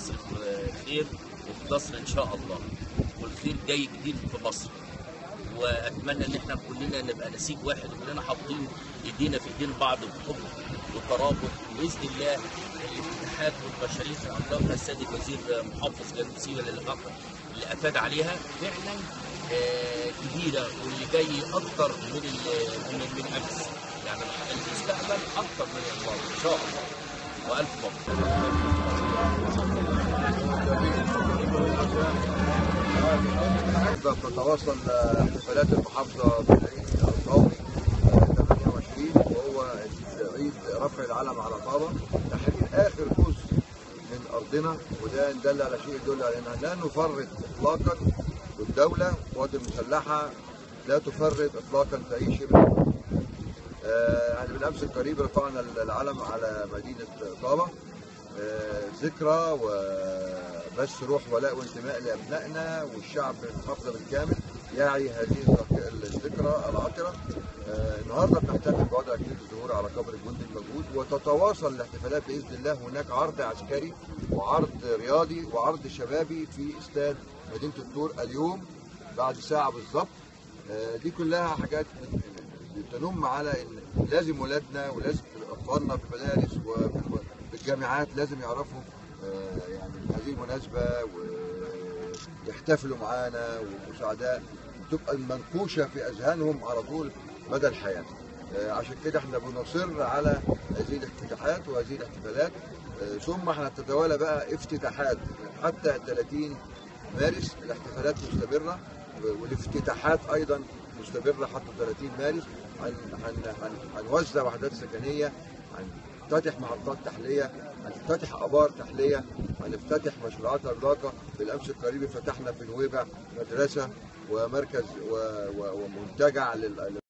مصر خير وفي مصر ان شاء الله، والخير جاي جديد في مصر. واتمنى ان احنا كلنا نبقى نسيج واحد وكلنا حاطين ايدينا في ايدين بعض بحب وترابط، باذن الله الافتتاحات والمشاريع اللي اطلقها السيد الوزير محافظ جنوب سيناء اللي افاد عليها فعلا كبيره، واللي جاي اكتر من امس، يعني المستقبل اكتر من الماضي ان شاء الله. والف مبروك. تتواصل احتفالات المحافظه بالعيد القومي 28، وهو عيد رفع العلم على طابه، تحرير اخر جزء من ارضنا، وده ان دل على شيء يدل على اننا لا نفرط اطلاقا، والدوله والقوات المسلحه لا تفرط اطلاقا في اي شيء. يعني بالامس القريب رفعنا العلم على مدينه طابه، ذكرى وبث روح ولاء وانتماء لابنائنا والشعب المحافظه بالكامل يعي هذه الذكرى العطره. النهارده بنحتفل بوضع اكليل الزهور على قبر الجندي الموجود، وتتواصل الاحتفالات باذن الله. هناك عرض عسكري وعرض رياضي وعرض شبابي في استاد مدينه الطور اليوم بعد ساعه بالظبط. دي كلها حاجات بتنم على ان لازم ولادنا ولازم اطفالنا في المدارس وفي الجامعات لازم يعرفوا يعني هذه المناسبه ويحتفلوا معانا وسعداء، تبقى منقوشه في اذهانهم على طول مدى الحياه. عشان كده احنا بنصر على هذه الافتتاحات وهذه الاحتفالات، ثم احنا تتوالى بقى افتتاحات حتى 30 مارس. الاحتفالات مستمره والافتتاحات ايضا مستمره حتى 30 مارس. هنوزع وحدات سكنيه، هنفتتح محطات تحليه، هنفتتح ابار تحليه، هنفتتح مشروعات عملاقه. بالامس القريب فتحنا في نويبع مدرسه ومركز ومنتجع